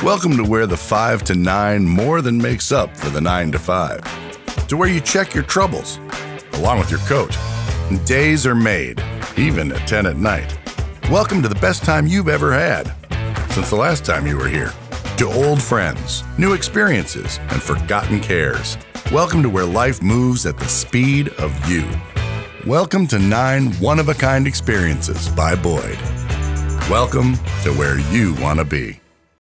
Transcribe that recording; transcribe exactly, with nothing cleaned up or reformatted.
Welcome to where the five to nine more than makes up for the nine to five. To where you check your troubles, along with your coat. And days are made, even at ten at night. Welcome to the best time you've ever had, since the last time you were here. To old friends, new experiences, and forgotten cares. Welcome to where life moves at the speed of you. Welcome to nine one-of-a-kind experiences by Boyd. Welcome to where you want to be.